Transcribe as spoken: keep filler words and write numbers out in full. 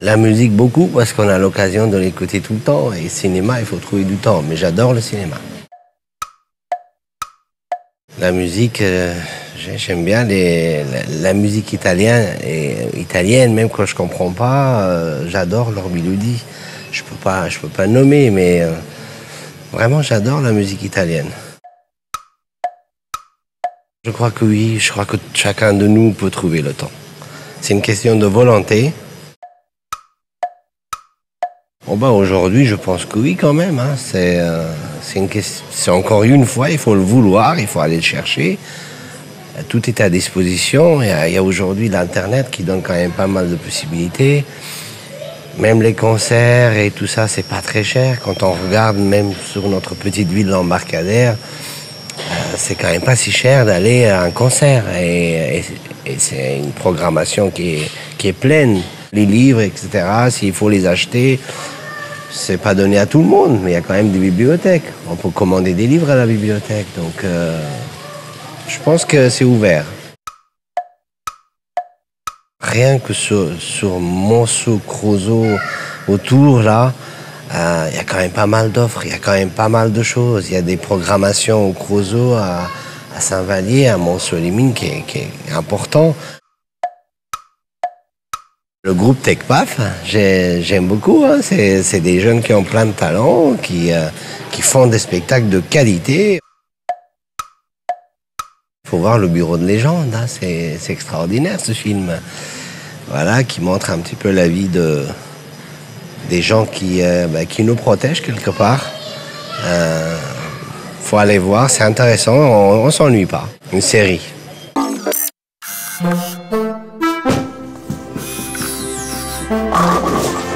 La musique, beaucoup, parce qu'on a l'occasion de l'écouter tout le temps. Et le cinéma, il faut trouver du temps. Mais j'adore le cinéma. La musique, euh, j'aime bien les, la, la musique italienne, et, italienne, même quand je comprends pas, euh, j'adore leur mélodie. Je peux pas, je peux pas nommer, mais euh, vraiment, j'adore la musique italienne. Je crois que oui, je crois que chacun de nous peut trouver le temps. C'est une question de volonté. Bon ben aujourd'hui, je pense que oui quand même. Hein. C'est euh, une question. C'est encore une fois, il faut le vouloir, il faut aller le chercher. Tout est à disposition. Il y a, a aujourd'hui l'Internet qui donne quand même pas mal de possibilités. Même les concerts et tout ça, c'est pas très cher. Quand on regarde même sur notre petite ville d'Embarcadère, euh, c'est quand même pas si cher d'aller à un concert. Et, et, et c'est une programmation qui est, qui est pleine. Les livres, et cetera, s'il faut les acheter, c'est pas donné à tout le monde, mais il y a quand même des bibliothèques. On peut commander des livres à la bibliothèque, donc euh, je pense que c'est ouvert. Rien que sur, sur Monceau, Creusot, autour, là, euh, il y a quand même pas mal d'offres, il y a quand même pas mal de choses. Il y a des programmations au Creusot, à, à Saint-Vallier, à Monceau-les-Mines, qui est, qui est important. Le groupe TechPaf, j'aime beaucoup. Hein. C'est des jeunes qui ont plein de talent, qui, euh, qui font des spectacles de qualité. Il faut voir Le Bureau de légende. Hein. C'est extraordinaire ce film. Voilà, qui montre un petit peu la vie de, des gens qui, euh, bah, qui nous protègent quelque part. Il euh, faut aller voir, c'est intéressant, on ne s'ennuie pas. Une série. Oh.